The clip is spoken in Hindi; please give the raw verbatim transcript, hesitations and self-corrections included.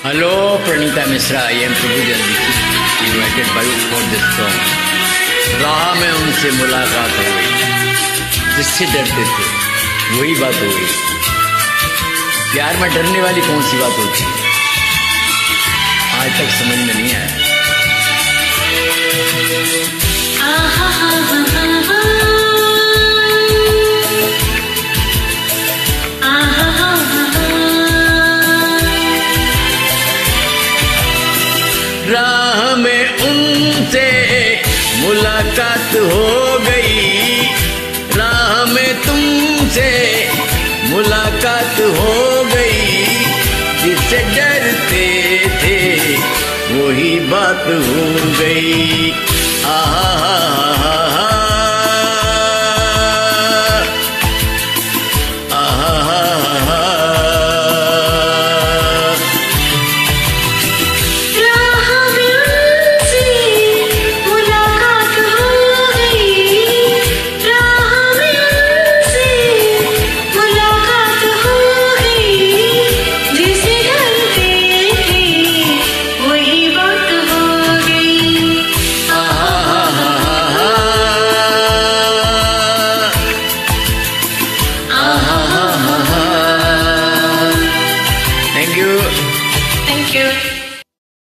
Hello, Pranita Misra. I am Prabhu Jaldi, invited by you for this song. राह में उनसे मुलाकात हो गई, जिससे डरते थे वही बात हो गई। प्यार में डरने वाली कौन सी बात होती है, आज तक समझ में नहीं आया। राह में उनसे मुलाकात हो गई, राह में तुमसे मुलाकात हो गई, जिससे डरते थे वही बात हो गई। आहा